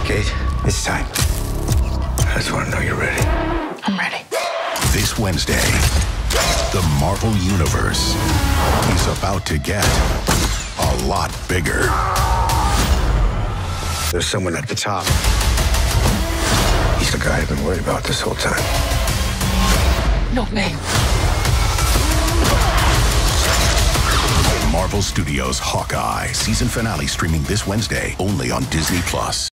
Kate, it's time. I just want to know you're ready. I'm ready. This Wednesday, the Marvel Universe is about to get a lot bigger. There's someone at the top. He's the guy I've been worried about this whole time. Not me. Marvel Studios Hawkeye season finale streaming this Wednesday only on Disney+.